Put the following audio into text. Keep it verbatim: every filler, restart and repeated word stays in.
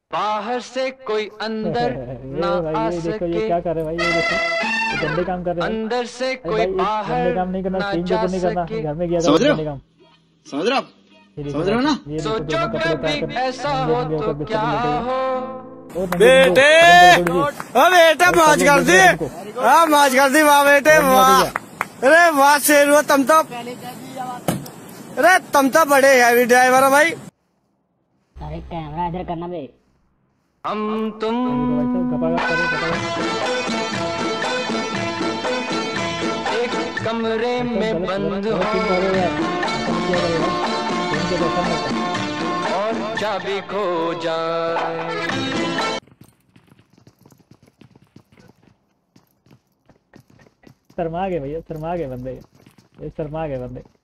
बाहर से कोई अंदर ना आ ये देखो ये सके, क्या कर रहे हैं भाई, ये देखो ये गंदे काम कर रहे हैं अंदर से भाई। कोई अरे भाई एक गंदे बाहर काम नहीं करना, ना स्ट्रीम के जा ऊपर नहीं करना, सके। घर में किया करो समझ रहे हो? गंदे काम। समझ रहे हो आप? ये देखो समझ रहे हो भाई, ना? ये देखो सोचो दोनों कपड़े उतार कभी कर ऐसा नंगे हो नंगे तो होकर बिस्तर क्या पे लेटे हुए। हो। ओ नंगे मुंडो बेटे खत्म करो थोड़ी सी। ओ बेटा भाई मौज सब लोग कर देख दी। रहे हैं तुमको, हाँ मौज कर दी वाह बेटे शर्म नहीं आती क्या? वाह। अरे वाह शेर हुआ तुम तो। अरे तुम तो बड़े हैवी ड्राइवर हो भाई। अरे कैमरा इधर करना बे। हम तुम ये देखो भाई सब गपागप कर रहे हैं, गपागप एक कमरे सब में गलत बंद गलत गलत सीन कर रहे हो हो यार, ऐसा नहीं किया करो यार, गेम के जैसा नहीं होता। और चाबी खो जाए। शर्मा गए भैया, शर्मा गए बंदे, ये शर्मा गए बंदे।